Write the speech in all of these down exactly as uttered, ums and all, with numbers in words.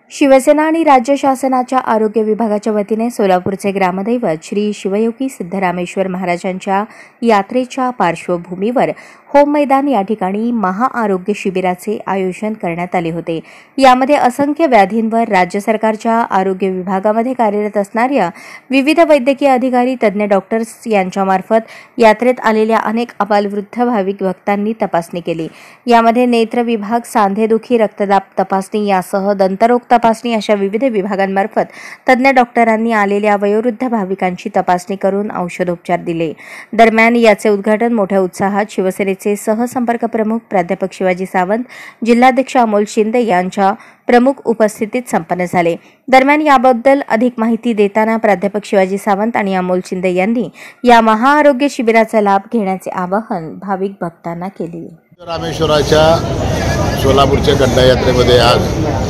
शिवसेना आणि राज्य शासनाच्या आरोग्य विभागाच्या वतीने सोलापूरचे ग्रामदैवत श्री शिवयोगी सिद्धरामेश्वर महाराजांच्या यात्रेच्या पार्श्वभूमीवर होम मैदान या ठिकाणी महाआरोग्य शिबिराचे आयोजन करण्यात आले होते। यामध्ये असंख्य व्याधींवर राज्य सरकारच्या आरोग्य विभागामध्ये कार्यरत असणाऱ्या विविध वैद्यकीय अधिकारी, तज्ञ डॉक्टर्स यांच्यामार्फत यात्रेत आलेल्या अनेक अबालवृद्ध भाविक भक्तांनी तपासणी केली। यामध्ये नेत्र विभाग, सांधेदुखी, रक्तदाब तपासणी यासह दंतरोग तपासणी अशा विविध विभागांमार्फत तज्ञ डॉक्टरांनी आलेल्या वयोवृद्ध भाविकांची तपासणी करून औषधोपचार दिले। दरम्यान याचे उद्घाटन मोठ्या उत्साहात शिवसेनेचे सहसंपर्क प्रमुख प्राध्यापक शिवाजी सावंत, जिल्हाध्यक्ष अमोल शिंदे यांच्या प्रमुख उपस्थितीत संपन्न झाले। दरम्यान याबद्दल अधिक माहिती देताना प्राध्यापक शिवाजी सावंत आणि अमोल शिंदे यांनी या महाआरोग्य शिबिराचा लाभ घेण्याचे आवाहन भाविक भक्तांना केले। रामेश्वराच्या सोलापूरच्या गड्डा यात्रेमध्ये आज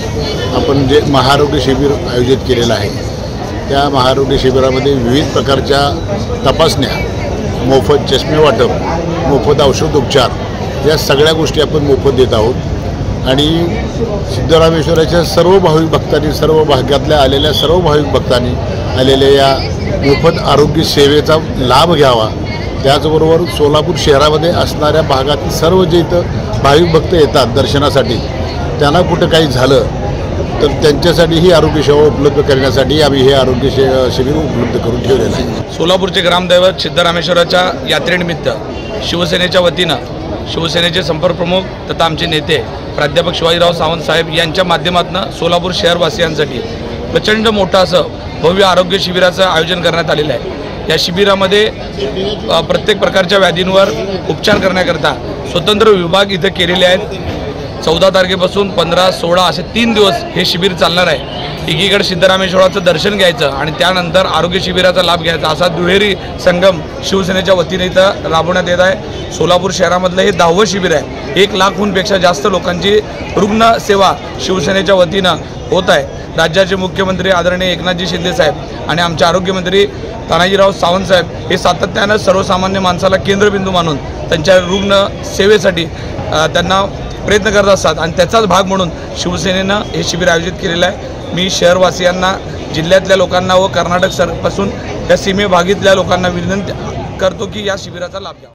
आपण जे महाआरोग्य शिबिर आयोजित केलेलं आहे, त्या महाआरोग्य शिबिरामध्ये विविध प्रकारच्या तपासण्या, मोफत चष्मे वाटप, मोफत औषधोपचार या सगळ्या गोष्टी आपण मोफत देत आहोत। आणि सिद्धरामेश्वराच्या सर्व भाविक भक्तांनी, सर्व भागातल्या आलेल्या सर्व भाविक भक्तांनी आलेल्या या मोफत आरोग्य सेवेचा लाभ घ्यावा। त्याचबरोबर सोलापूर शहरामध्ये असणाऱ्या भागातील सर्व जे इथं भाविक भक्त येतात दर्शनासाठी, त्यांना कुठं काही झालं तर त्यांच्यासाठी ही आरोग्य सेवा उपलब्ध करण्यासाठी आम्ही हे आरोग्य शिबिर उपलब्ध करून ठेवलेलं आहे। सोलापूरचे ग्रामदैवत सिद्धरामेश्वराच्या यात्रेनिमित्त शिवसेनेच्या वतीनं शिवसेनेचे संपर्क प्रमुख तथा आमचे नेते प्राध्यापक शिवाजीराव सावंत साहेब यांच्या माध्यमातून सोलापूर शहरवासियांसाठी प्रचंड मोठं असं भव्य आरोग्य शिबिराचं आयोजन करण्यात आलेलं आहे। या शिबिरामध्ये प्रत्येक प्रकारच्या व्याधींवर उपचार करण्याकरता स्वतंत्र विभाग इथं केलेले आहेत। चौदा तारखेपासून पंधरा सोळा असे तीन दिवस हे शिबिर चालणार आहे। एकीकडे सिद्धरामेश्वराचं दर्शन घ्यायचं आणि त्यानंतर आरोग्य शिबिराचा लाभ घ्यायचा असा दुहेरी संगम शिवसेनेच्या वतीने इथं राबवण्यात येत आहे। सोलापूर शहरामधलं हे दहावं शिबिर आहे। एक लाखहूनपेक्षा जास्त लोकांची रुग्ण सेवा शिवसेनेच्या वतीनं होत आहे। राज्याचे मुख्यमंत्री आदरणीय एकनाथजी शिंदे साहेब आणि आमचे आरोग्यमंत्री तानाजीराव सावंत साहेब हे सातत्यानं सर्वसामान्य माणसाला केंद्रबिंदू मानून त्यांच्या रुग्ण सेवेसाठी त्यांना प्रयत्न करत असतात आणि त्याचाच भाग म्हणून शिवसेनेनं हे शिबिर आयोजित केलेलं आहे। मी शहरवासियांना, जिल्ह्यातल्या लोकांना व कर्नाटक सरपासून या सीमेभागातल्या लोकांना विनंती करतो की या शिबिराचा लाभ घ्यावा।